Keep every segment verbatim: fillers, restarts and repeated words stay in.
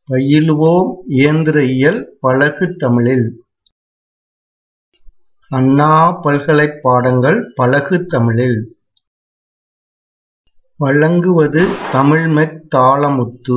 பயிலுவோம் இயந்திர இயல் பழகு தமிழில். அண்ணா பல்கலைப் பாடங்கள் பழகு தமிழில். வழங்குவது தமிழ்மெக் தாளமுத்து.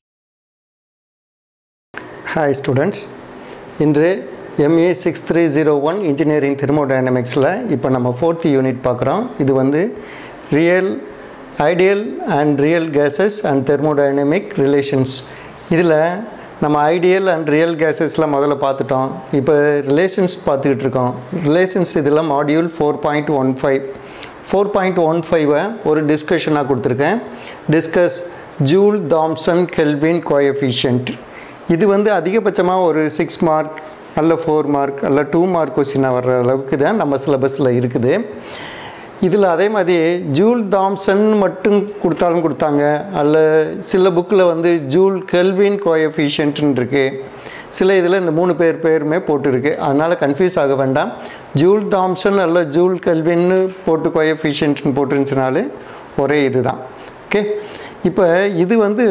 Hi students, இன்று M A six three zero one engineering தெர்மோடைனமிக்ஸில் இப்போ நம்ம ஃபோர்த் யூனிட் பார்க்குறோம். இது வந்து real ideal and real gases and thermodynamic relations. இதில் நம்ம ஐடியல் அண்ட் ரியல் கேஸஸில் முதல்ல பார்த்துட்டோம். இப்போ ரிலேஷன்ஸ் பார்த்துக்கிட்டு இருக்கோம். ரிலேஷன்ஸ் இதில் module four point one five four point one ஃபைவை ஒரு டிஸ்கஷனாக கொடுத்துருக்கேன். Discuss Joule Thomson Kelvin coefficient. இது வந்து அதிகபட்சமாக ஒரு சிக்ஸ் மார்க் அல்ல ஃபோர் மார்க் அல்ல டூ மார்க் கொஸ்டினாக வர்ற அளவுக்கு தான் நம்ம சிலபஸில் இருக்குது. இதில் அதே மாதிரி ஜூல் தாம்சன் மட்டும் கொடுத்தாலும் கொடுத்தாங்க, அல்ல சில புக்கில் வந்து ஜூல் கெல்வின் கோஎஃபிஷியன்ட்னு இருக்குது. சில இதில் இந்த மூணு பேர் பேருமே போட்டுருக்கு. அதனால் கன்ஃபியூஸ் ஆக வேண்டாம். ஜூல் தாம்சன் அல்ல ஜூல் கெல்வின்னு போட்டு கோஎஃபிஷியன்ட்னு போட்டுருந்துச்சுனாலே ஒரே இது தான். ஓகே, இப்போ இது வந்து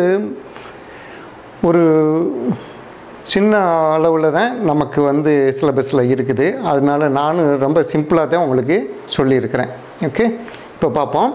ஒரு சின்ன அளவில் தான் நமக்கு வந்து சிலபஸில் இருக்குது. அதனால் நான் ரொம்ப சிம்பிளாக தான் உங்களுக்கு சொல்லியிருக்கிறேன். ஓகே, இப்போ பார்ப்போம்.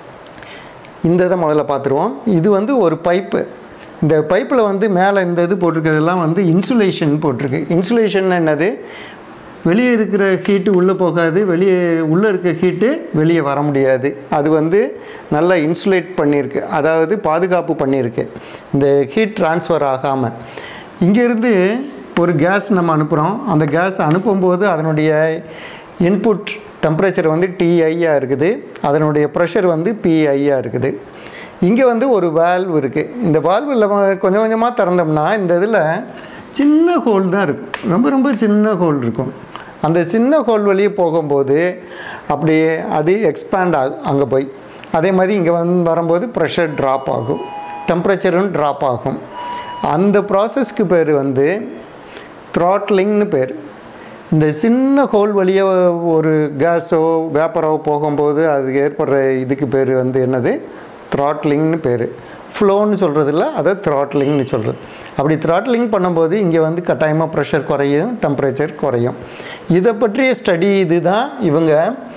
இந்த இதை முதல்ல பார்த்துருவோம். இது வந்து ஒரு பைப்பு. இந்த பைப்பில் வந்து மேலே இந்த இது போட்டிருக்கிறதெல்லாம் வந்து இன்சுலேஷன் போட்டிருக்கு. இன்சுலேஷன் என்னது? வெளியே இருக்கிற ஹீட்டு உள்ளே போகாது, வெளியே உள்ளே இருக்க ஹீட்டு வெளியே வர முடியாது. அது வந்து நல்லா இன்சுலேட் பண்ணியிருக்கு, அதாவது பாதுகாப்பு பண்ணியிருக்கு, இந்த ஹீட் ட்ரான்ஸ்ஃபர் ஆகாமல். இங்கேருந்து ஒரு கேஸ் நம்ம அனுப்புகிறோம். அந்த கேஸ் அனுப்பும்போது அதனுடைய இன்புட் டெம்பரேச்சர் வந்து டிஐயாக இருக்குது, அதனுடைய ப்ரெஷர் வந்து பிஐயாக இருக்குது. இங்கே வந்து ஒரு வால்வ் இருக்குது. இந்த வால்வில் கொஞ்சம் கொஞ்சமாக திறந்தோம்னா இந்த இதில் சின்ன ஹோல் தான் இருக்கும், ரொம்ப ரொம்ப சின்ன ஹோல் இருக்கும். அந்த சின்ன ஹோல் வழியே போகும்போது அப்படியே அது எக்ஸ்பேண்ட் ஆகும் அங்கே போய். அதே மாதிரி இங்கே வந்து வரும்போது ப்ரெஷர் ட்ராப் ஆகும், டெம்பரேச்சரும் ட்ராப் ஆகும். அந்த ப்ராசஸ்க்கு பேர் வந்து த்ராட்லிங்னு பேர். இந்த சின்ன ஹோல் வழியாக ஒரு கேஸோ வேப்பரோ போகும்போது அதுக்கு ஏற்படுற இதுக்கு பேர் வந்து என்னது? த்ராட்லிங்னு பேர். ஃப்ளோன்னு சொல்கிறதில்ல, அதை த்ராட்லிங்னு சொல்கிறது. அப்படி த்ராட்லிங் பண்ணும்போது இங்கே வந்து கட்டாயமாக ப்ரெஷர் குறையும், டெம்பரேச்சர் குறையும். இதை பற்றிய ஸ்டடி இது தான் இவங்க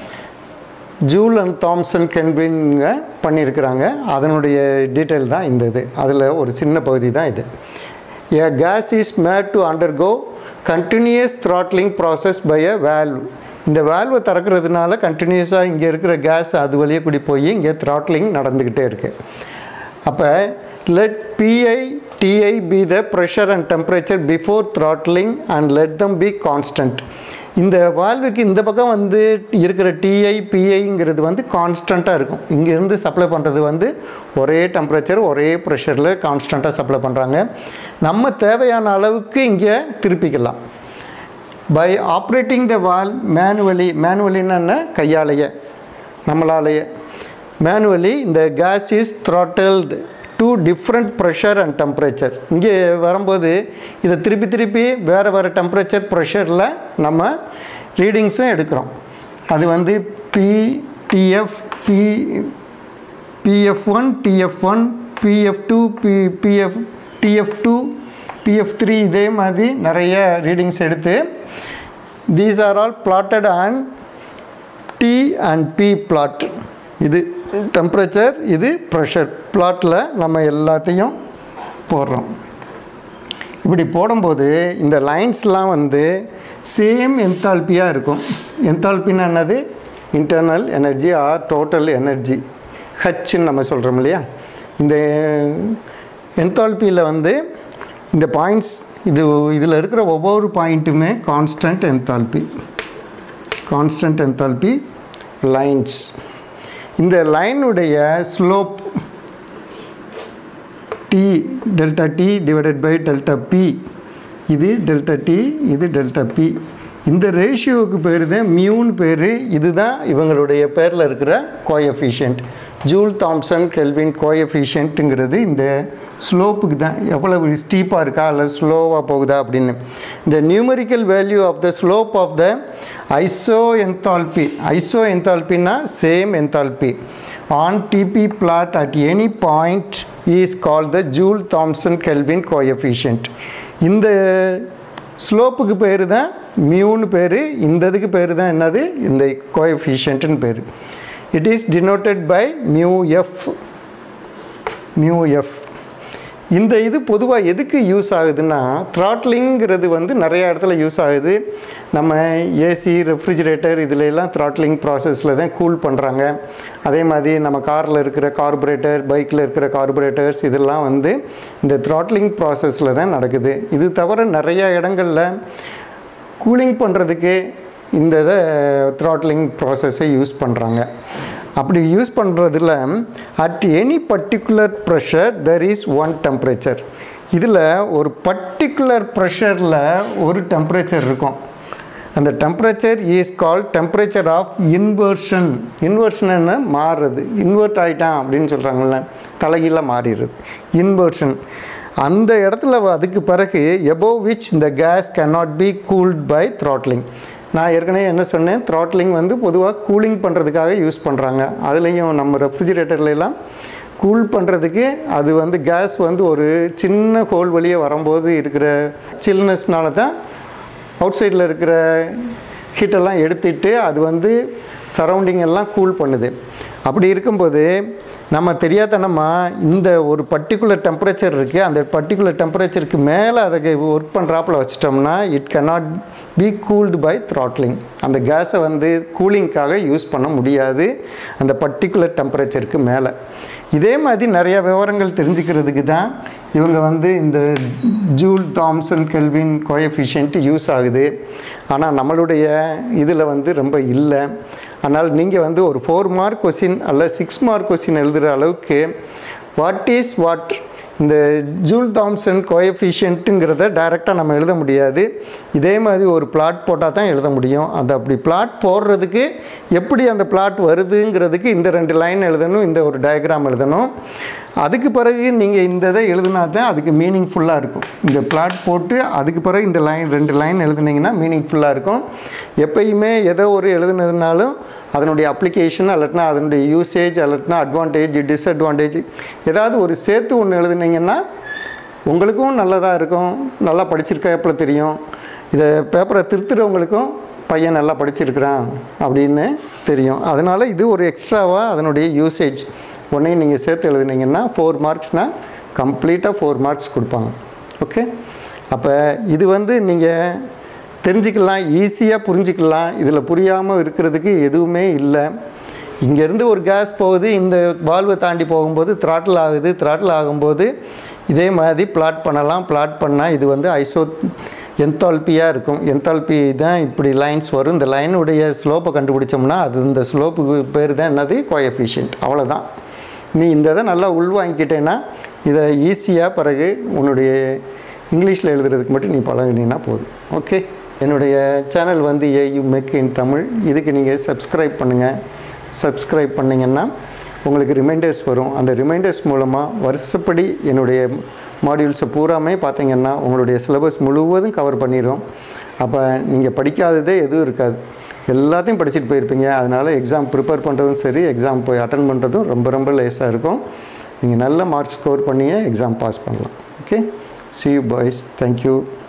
ஜூல் அண்ட் தாம்சன் கெல்வின்ங்க பண்ணியிருக்கிறாங்க. அதனுடைய டீட்டெயில் தான் இந்த இது. அதில் ஒரு சின்ன பகுதி தான் இது. A gas is made to undergo continuous throttling process by a valve. இந்த வேல்வை திறக்கிறதுனால கண்டினியூஸாக இங்கே இருக்கிற கேஸ் அது வழியே கூடி போய் இங்கே த்ராட்லிங் நடந்துக்கிட்டே இருக்குது. அப்போ let Pi Ti be the pressure and temperature before throttling and let them be constant. இந்த வால்வுக்கு இந்த பக்கம் வந்து இருக்கிற டிஐ பிஐங்கிறது வந்து கான்ஸ்டண்ட்டாக இருக்கும். இங்கேருந்து சப்ளை பண்ணுறது வந்து ஒரே டெம்பரேச்சர் ஒரே ப்ரெஷரில் கான்ஸ்டண்ட்டாக சப்ளை பண்ணுறாங்க. நம்ம தேவையான அளவுக்கு இங்கே திருப்பிக்கலாம். By operating the valve manually. மேனுவலின்னு கையாலேயே நம்மளாலேயே மேனுவலி இந்த gas is throttled to different pressure and temperature. இங்கே வரும்போது இதை திருப்பி திருப்பி வேறு வேறு டெம்பரேச்சர் ப்ரெஷரில் நம்ம ரீடிங்ஸும் எடுக்கிறோம். அது வந்து P TF P PF one TF one PF two P PF TF two PF three இதே மாதிரி நிறைய ரீடிங்ஸ் எடுத்து these are all plotted and T and P plot. இது டெம்பரேச்சர், இது ப்ரெஷர் பிளாட்டில் நம்ம எல்லாத்தையும் போடுறோம். இப்படி போடும்போது இந்த லைன்ஸ்லாம் வந்து சேம் என்தால்பியாக இருக்கும். என்தால்பின்னா என்னது? Internal energy or total energy, ஹச்ன்னு நம்ம சொல்கிறோம் இல்லையா. இந்த என்தால்பியில் வந்து இந்த பாயிண்ட்ஸ் இது இதில் இருக்கிற ஒவ்வொரு பாயிண்ட்டுமே constant enthalpy, constant enthalpy lines. இந்த லைனுடைய slope d delta T divided by delta P. இது டெல்டா டி, இது டெல்டா பி. இந்த ரேஷியோவுக்கு பேர் தான் மியூன்னு பேர். இதுதான் இவங்களுடைய பேரில் இருக்கிற கோஎஃபிஷியன்ட். ஜூல் தாம்சன் கெல்வின் கோஎஃபிஷியன்ட்டுங்கிறது இந்த ஸ்லோப்புக்கு தான், எவ்வளவு ஸ்டீப்பாக இருக்கா இல்லை ஸ்லோவாக போகுதா அப்படின்னு. இந்த numerical value of the slope of the iso enthalpy. Iso என்தால்பின்னா same enthalpy on TP plot at any point is called the Joule-Thompson Kelvin coefficient. இந்த ஸ்லோப்புக்கு பேர் தான் மியூன்னு பேர், இந்த இதுக்கு பேர் தான் என்னது, இந்த கோஎஃபிஷியன்ட்னு பேர். It is denoted by mu F. Mu F இந்த இது பொதுவாக எதுக்கு யூஸ் ஆகுதுன்னா, த்ராட்லிங்கிறது வந்து நிறையா இடத்துல யூஸ் ஆகுது. நம்ம ஏசி, ரெஃப்ரிஜிரேட்டர் இதில் எல்லாம் த்ராட்லிங் ப்ராசஸில் தான் கூல் பண்ணுறாங்க. அதே மாதிரி நம்ம காரில் இருக்கிற கார்பரேட்டர், பைக்கில் இருக்கிற கார்பரேட்டர்ஸ் இதெல்லாம் வந்து இந்த த்ராட்லிங் ப்ராசஸில் தான் நடக்குது. இது தவிர நிறையா இடங்களில் கூலிங் பண்ணுறதுக்கு இந்த இதை த்ராட்லிங் ப்ராசஸை யூஸ் பண்ணுறாங்க. அப்படி யூஸ் பண்ணுறதுல at any particular pressure there is one temperature. இதில் ஒரு பர்டிகுலர் ப்ரெஷரில் ஒரு டெம்பரேச்சர் இருக்கும். அந்த temperature is called temperature of inversion. Inversion என்ன, மாறுறது, இன்வெர்ட் ஆகிட்டான் அப்படின்னு சொல்கிறாங்கல்ல, தலைகீழாக மாறிடுறது, இன்வர்ஷன். அந்த இடத்துல அதுக்கு பிறகு எபோவ் விச் இந்த gas cannot be cooled by throttling. நான் ஏற்கனவே என்ன சொன்னேன், த்ராட்லிங் வந்து பொதுவாக கூலிங் பண்ணுறதுக்காக யூஸ் பண்ணுறாங்க. அதுலேயும் நம்ம ரெஃப்ரிஜிரேட்டர்லாம் கூல் பண்ணுறதுக்கு அது வந்து கேஸ் வந்து ஒரு சின்ன ஹோல் வழியே வரும்போது இருக்கிற சில்னஸ்னால தான் அவுட் சைடில் இருக்கிற ஹீட்டெல்லாம் எடுத்துட்டு அது வந்து சரௌண்டிங் எல்லாம் கூல் பண்ணுது. அப்படி இருக்கும்போது நம்ம தெரியாதனமாக இந்த ஒரு பர்டிகுலர் டெம்பரேச்சர் இருக்குது, அந்த பர்டிகுலர் டெம்பரேச்சருக்கு மேலே அதை ஒர்க் பண்ணுறாப்பில் வச்சிட்டோம்னா it cannot be cooled by throttling. அந்த கேஸை வந்து கூலிங்காக யூஸ் பண்ண முடியாது அந்த பர்டிகுலர் டெம்பரேச்சருக்கு மேலே. இதே மாதிரி நிறையா விவரங்கள் தெரிஞ்சுக்கிறதுக்கு தான் இவங்க வந்து இந்த Joule Thomson Kelvin coefficient use ஆகுது. ஆனால் நம்மளுடைய இதில் வந்து ரொம்ப இல்லை. ஆனால் நீங்கள் வந்து ஒரு ஃபோர் மார்க் கொஸ்டின் அல்ல சிக்ஸ் மார்க் கொஸ்டின் எழுதுகிற அளவுக்கு வாட் இஸ் வாட் இந்த ஜூல் தாம்சன் கோஎஃபிஷியன்ட்டுங்கிறத டைரெக்டாக நம்ம எழுத முடியாது. இதே மாதிரி ஒரு பிளாட் போட்டால் தான் எழுத முடியும். அந்த அப்படி பிளாட் போடுறதுக்கு எப்படி அந்த பிளாட் வருதுங்கிறதுக்கு இந்த ரெண்டு லைன் எழுதணும், இந்த ஒரு டயக்ராம் எழுதணும். அதுக்கு பிறகு நீங்கள் இந்த இதை எழுதுனா தான் அதுக்கு மீனிங்ஃபுல்லாக இருக்கும். இந்த பிளாட் போட்டு அதுக்கு பிறகு இந்த லைன் ரெண்டு லைன் எழுதுனீங்கன்னா மீனிங்ஃபுல்லாக இருக்கும். எப்பயுமே ஏதோ ஒரு எழுதுனதுனாலும் அதனுடைய அப்ளிகேஷன் அல்லட்னா அதனுடைய யூசேஜ் அல்லட்னா அட்வான்டேஜ், டிஸ்அட்வான்டேஜ் ஏதாவது ஒரு சேர்த்து ஒன்று எழுதுனீங்கன்னா உங்களுக்கும் நல்லதாக இருக்கும். நல்லா படிச்சிருக்கப்பல தெரியும். இதை பேப்பரை திருத்துறவங்களுக்கும் பையன் நல்லா படிச்சிருக்கிறான் அப்படின்னு தெரியும். அதனால் இது ஒரு எக்ஸ்ட்ராவாக அதனுடைய யூசேஜ் ஒன்றையும் நீங்கள் சேர்த்து எழுதுனீங்கன்னா ஃபோர் மார்க்ஸ்னால் கம்ப்ளீட்டாக ஃபோர் மார்க்ஸ் கொடுப்பாங்க. ஓகே, அப்போ இது வந்து நீங்கள் தெரிஞ்சுக்கலாம், ஈஸியாக புரிஞ்சுக்கலாம். இதில் புரியாமல் இருக்கிறதுக்கு எதுவுமே இல்லை. இங்கேருந்து ஒரு கேஸ் போகுது, இந்த வால்வை தாண்டி போகும்போது த்ராட்டில் ஆகுது. த்ராட்டில் ஆகும்போது இதே மாதிரி பிளாட் பண்ணலாம். பிளாட் பண்ணால் இது வந்து ஐசோ என்தால்பியாக இருக்கும். என்தால்பி தான் இப்படி லைன்ஸ் வரும். இந்த லைனுடைய ஸ்லோப்பை கண்டுபிடிச்சோம்னா அது இந்த ஸ்லோப்புக்கு பேர் தான் என்னது, கோஎஃபிஷியன்ட். அவ்வளோதான். நீ இந்த இதை நல்லா உள்வாங்கிக்கிட்டேன்னா இதை ஈஸியாக பிறகு உன்னுடைய இங்கிலீஷில் எழுதுறதுக்கு மட்டும் நீ பழகினீங்கன்னா போதும். ஓகே, என்னுடைய சேனல் வந்து AUmech-in-tamil. இதுக்கு நீங்கள் சப்ஸ்கிரைப் பண்ணுங்கள். சப்ஸ்கிரைப் பண்ணிங்கன்னா உங்களுக்கு ரிமைண்டர்ஸ் வரும். அந்த ரிமைண்டர்ஸ் மூலமாக வருஷப்படி என்னுடைய மாடியூல்ஸை பூராமே பார்த்தீங்கன்னா உங்களுடைய சிலபஸ் முழுவதும் கவர் பண்ணிடும். அப்போ நீங்கள் படிக்காததே எதுவும் இருக்காது, எல்லாத்தையும் படிச்சுட்டு போயிருப்பீங்க. அதனால் எக்ஸாம் ப்ரிப்பேர் பண்ணுறதும் சரி, எக்ஸாம் போய் அட்டன் பண்ணுறதும் ரொம்ப ரொம்ப லேஸாக இருக்கும். நீங்கள் நல்ல மார்க் ஸ்கோர் பண்ணியே எக்ஸாம் பாஸ் பண்ணலாம். Okay, see you boys. Thank you.